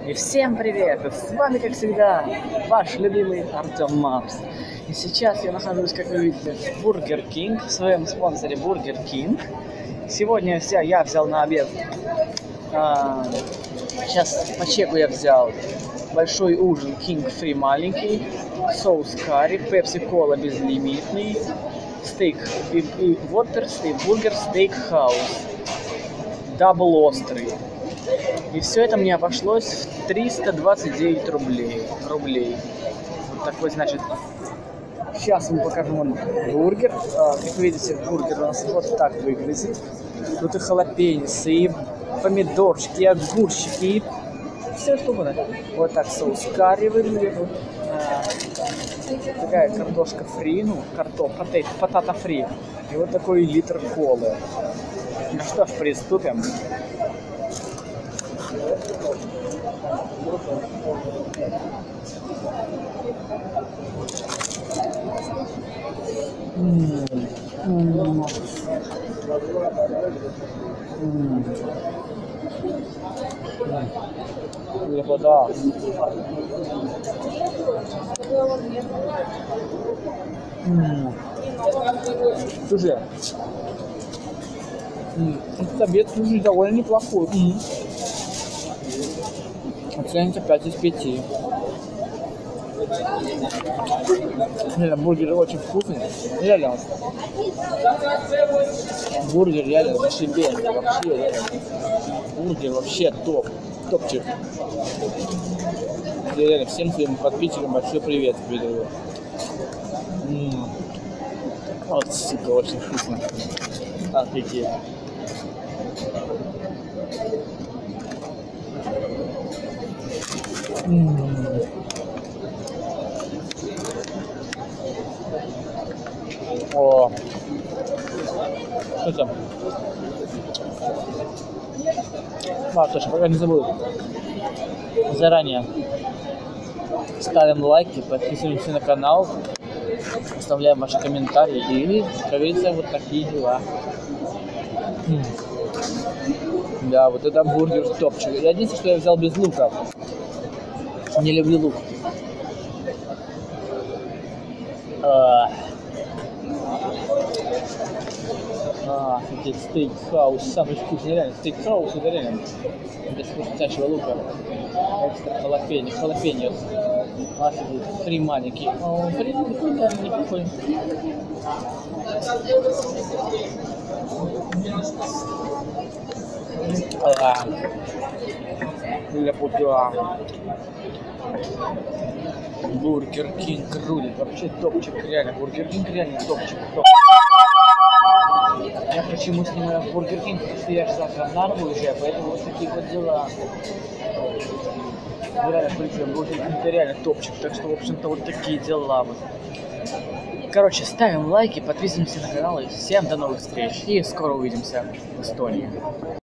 И всем привет! И с вами, как всегда, ваш любимый Артем Мапс. И сейчас я нахожусь, как вы видите, в Burger King, в своем спонсоре Burger King. Сегодня я взял на обед, сейчас по чеку я взял большой ужин King Free маленький, соус карри, пепси-кола безлимитный, стейк и вотер, стейк-бургер, стейк-хаус, дабл острый. И все это мне обошлось в 329 рублей. Вот такой, значит, сейчас вам покажу вам бургер. Как вы видите, бургер у нас вот так выглядит. Тут и халапеньосы, и помидорчики, и огурчики, и все что угодно. Вот так соус карри выглядит. Такая картошка фри, потата фри. И вот такой литр колы. Ну что ж, приступим. Лепота. Слушай, этот обед, слушай, довольно неплохой. Оцените 5 из 5. Реально, бургер очень вкусный. Реально. Бургер реально зашибен. Вообще, реально. Бургер вообще топ. Топчик. Я реально всем своим подписчикам большой привет передаю. Вот, сука, очень вкусно. Офигеть. О, что там? Точно, пока не забыл. Заранее ставим лайки, подписываемся на канал, оставляем ваши комментарии и, как говорится, вот такие дела. Да, вот это бургер топчик. Я единственное, что я взял без лука. Не люблю лук. Офигеть, стейк-хаус, самый вкусный, реально. Стейк-хаус это реально без вкуснящего лука. Экстра халапеньос. Офигеть, фри маленький. Фри неплохой. Ляпута. Бургер Кинг рулит. Вообще топчик, реально. Бургер Кинг реально топчик. Я почему снимаю в Бургер Кинг, потому что я же завтра в Нарву уже, поэтому вот такие вот дела. Реально, в принципе, Бургер Кинг реально топчик, так что, в общем-то, вот такие дела вот. Короче, ставим лайки, подписываемся на канал и всем до новых встреч. И скоро увидимся в Эстонии.